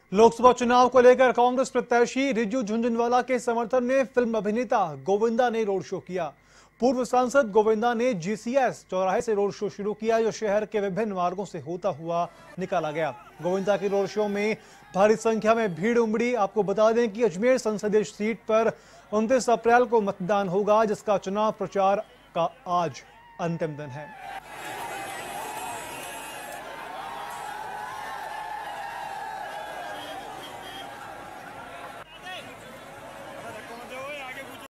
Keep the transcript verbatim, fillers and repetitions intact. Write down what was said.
लोकसभा चुनाव को लेकर कांग्रेस प्रत्याशी रिज्जू झुंझुनवाला के समर्थन में फिल्म अभिनेता गोविंदा ने रोड शो किया। पूर्व सांसद गोविंदा ने जीसीएस चौराहे से रोड शो शुरू किया, जो शहर के विभिन्न मार्गों से होता हुआ निकाला गया। गोविंदा के रोड शो में भारी संख्या में भीड़ उमड़ी। आपको बता दें कि अजमेर संसदीय सीट पर उनतीस अप्रैल को मतदान होगा, जिसका चुनाव प्रचार का आज अंतिम दिन है।